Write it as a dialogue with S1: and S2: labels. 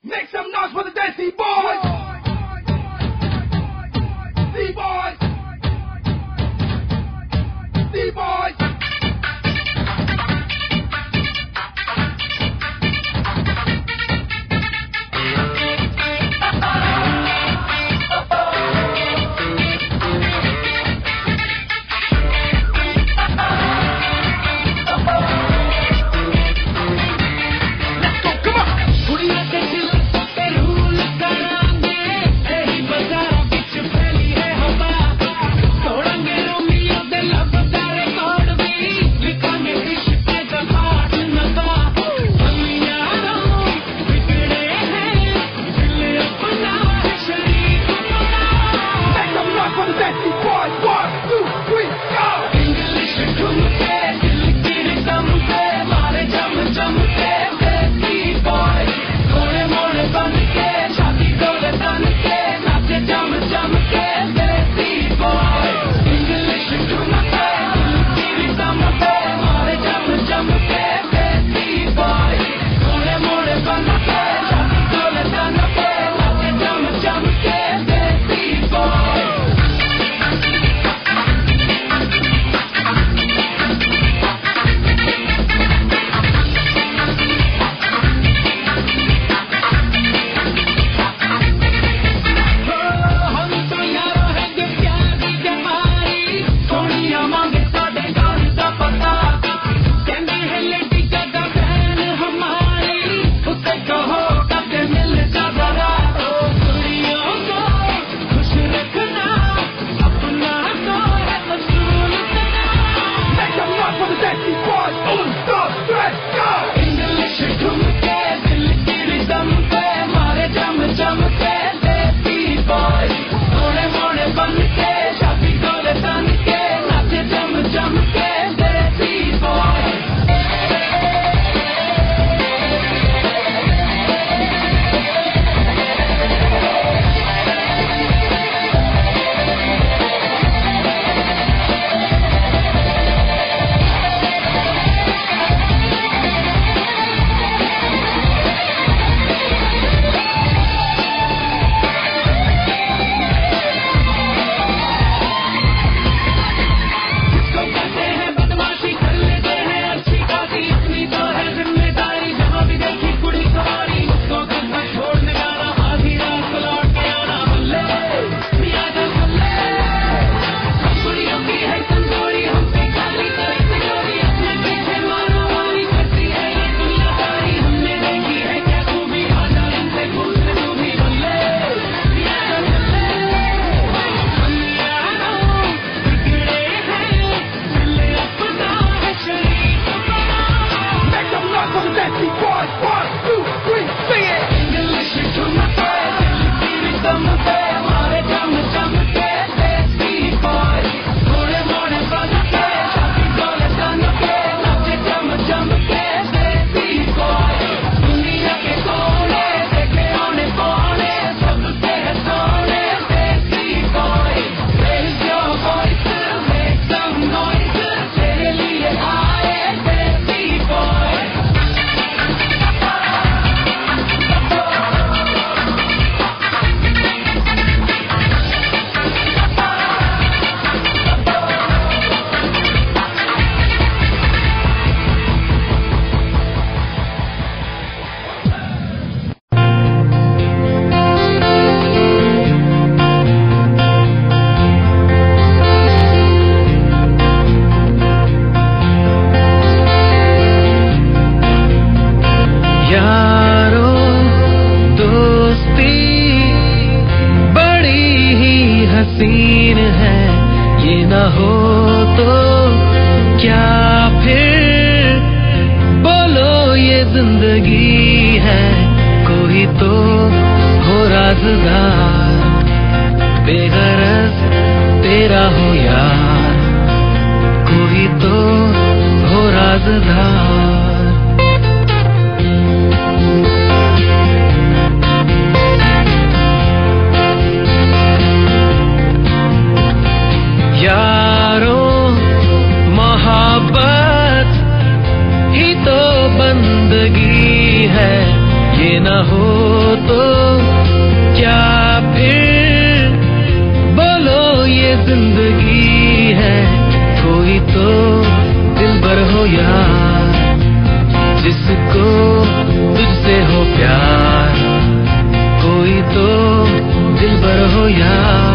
S1: Make some noise for the Desi Boys! D-Boys! D-Boys!
S2: हसीन है, ये न हो तो क्या फिर बोलो ये जिंदगी है। कोई तो हो राज़दार, बेगरज तेरा हो यार, कोई तो हो राज़दार। बंदगी है, ये ना हो तो क्या फिर, बोलो ये जिंदगी है। कोई तो दिलबर हो यार, जिसको तुझसे हो प्यार, कोई तो दिलबर हो यार।